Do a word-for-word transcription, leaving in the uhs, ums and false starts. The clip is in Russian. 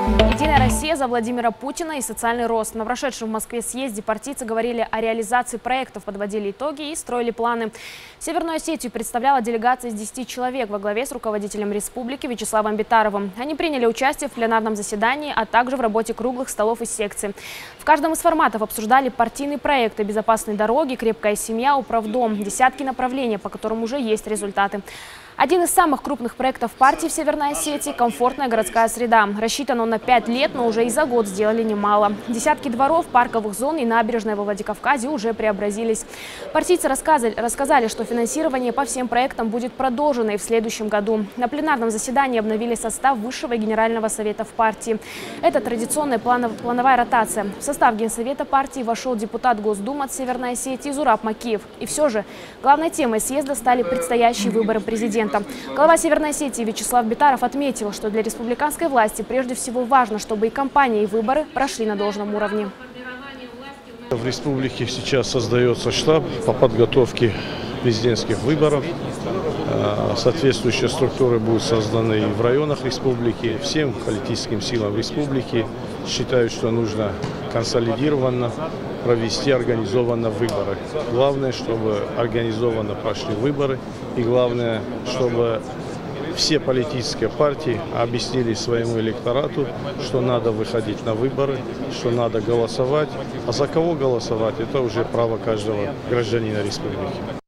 Единая Россия за Владимира Путина и социальный рост. На прошедшем в Москве съезде партийцы говорили о реализации проектов, подводили итоги и строили планы. Северную Осетию представляла делегация из десяти человек во главе с руководителем республики Вячеславом Битаровым. Они приняли участие в пленарном заседании, а также в работе круглых столов и секций. В каждом из форматов обсуждали партийные проекты: безопасные дороги, крепкая семья, управдом, десятки направлений, по которым уже есть результаты. Один из самых крупных проектов партии в Северной Осетии – комфортная городская среда. Рассчитан он на пять лет, но уже и за год сделали немало. Десятки дворов, парковых зон и набережной во Владикавказе уже преобразились. Партийцы рассказали, рассказали, что финансирование по всем проектам будет продолжено и в следующем году. На пленарном заседании обновили состав Высшего и Генерального совета в партии. Это традиционная планов, плановая ротация. В состав Генсовета партии вошел депутат Госдумы от Северной Осетии Зураб Макиев. И все же главной темой съезда стали предстоящие выборы президента. Глава Северной Осетии Вячеслав Битаров отметил, что для республиканской власти прежде всего важно, чтобы и кампания, и выборы прошли на должном уровне. В республике сейчас создается штаб по подготовке президентских выборов. Соответствующие структуры будут созданы и в районах республики. Всем политическим силам республики считают, что нужно консолидированно провести организованно выборы. Главное, чтобы организованно прошли выборы. И главное, чтобы все политические партии объяснили своему электорату, что надо выходить на выборы, что надо голосовать. А за кого голосовать – это уже право каждого гражданина республики.